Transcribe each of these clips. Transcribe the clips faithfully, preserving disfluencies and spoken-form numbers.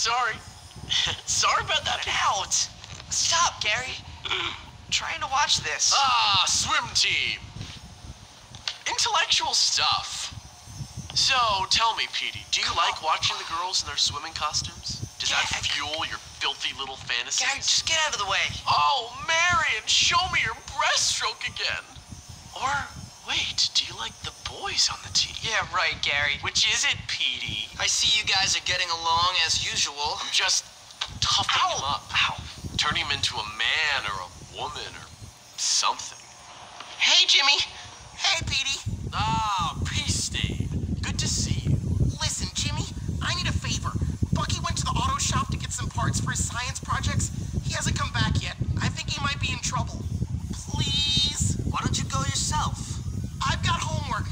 sorry. Sorry about that. Get out. Stop, Gary. I'm trying to watch this. Ah, swim team. Intellectual stuff. So, tell me, Petey, do you Come like on. watching the girls in their swimming costumes? Does that Yeah, I- fuel your filthy little fantasies? Gary, just get out of the way. Oh, Marion, show me your breaststroke again. Or, wait, do you like the boys on the team? Yeah, right, Gary. Which is it, Petey? I see you guys are getting along as usual. I'm just toughing Ow. him up. Ow. Turning him into a man or a woman or something. Hey, Jimmy. Hey, Petey. Ah, Peace Stain. Good to see you. Listen, Jimmy, I need a favor. Bucky went to the auto shop to get some parts for his science projects. He hasn't come back yet. I think he might be in trouble. Please? Why don't you go yourself? I've got homework.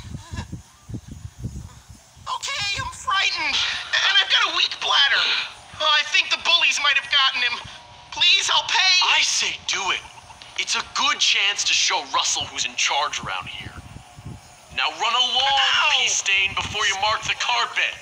Okay, I'm frightened. And I've got a weak bladder. Oh, I think the bullies might have gotten him. Please, I'll pay. I say do it. It's a good chance to show Russell who's in charge around here. Now run along, Ow. Peace Stain, before you mark the carpet.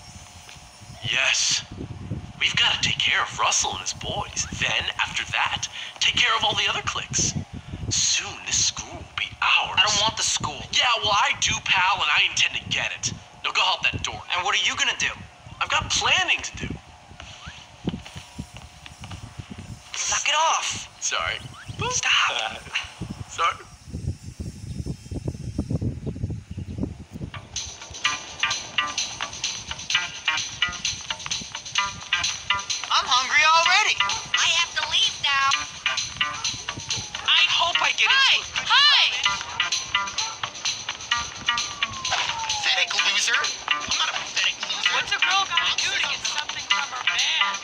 Yes. We've got to take care of Russell and his boys. Then, after that, take care of all the other cliques. Soon, this school will be ours. I don't want the school. Yeah, well, I do, pal, and I intend to get it. Now go help that door. And what are you gonna do? I've got planning to do. Knock it off. Sorry. Stop. Sorry. I'm hungry already. I have to leave now. I hope I get Hi! into it. Hi! Pathetic loser. I'm not a pathetic loser. What's a girl gonna do to get something from her man?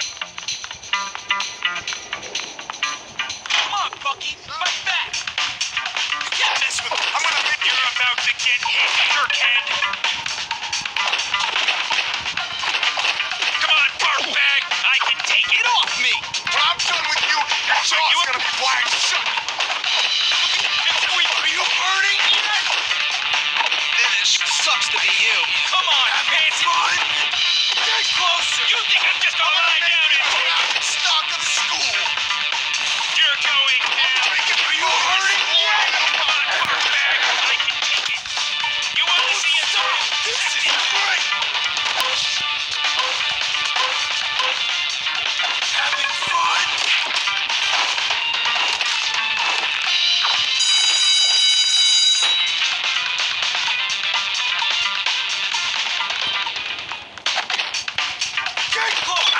Come on, Bucky. Fight back. You can't mess with me. I'm gonna rip you're about to get hit, jerkhead. Come on, barfbag. I can take it. Get off me. When I'm done with you, your jaw's gonna be black. Shut up. Are you hurting yet? Finish. Sucks to be you. Come on, pants. Fun. Get closer. You think I'm just gonna lie down and stock of the school? You're going down. Are you hurting yet? Come on, barfbag. I can take it. You want to see it? This is great. Having fun. Get close.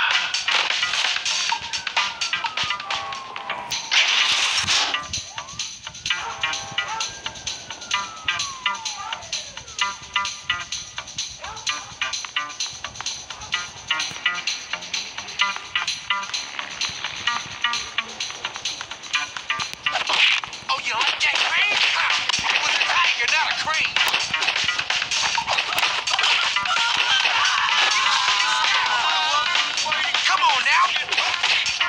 Oh, you like that crane? It was a tiger, not a crane. Come on now.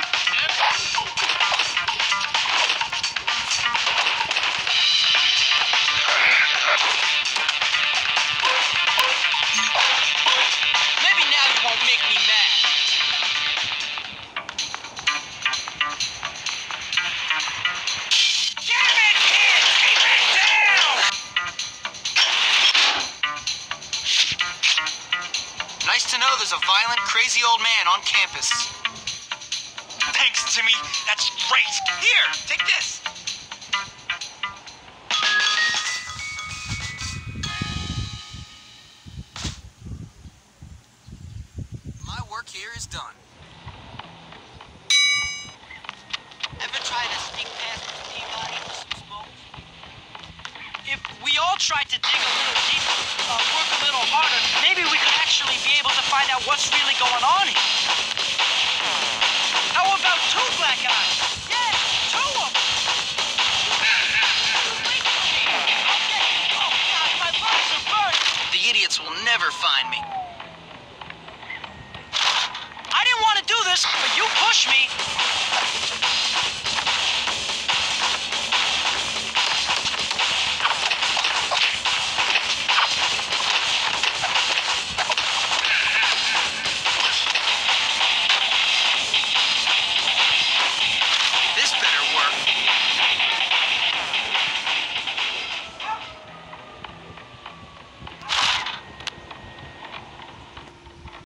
Maybe now you won't make me mad. Damn it, kid! Keep it down! Nice to know there's a violent, crazy old man on campus. Thanks, Timmy. That's great. Here, take this. My work here is done. Ever try to sneak past Miss Peabody for some smoke? If we all tried to dig a little deeper, uh, work a little harder, maybe we could actually be able to find out what's really going on here. How about two black eyes? Yeah, two of them. Oh, God, my lungs are burning. The idiots will never find me. I didn't want to do this, but you pushed me.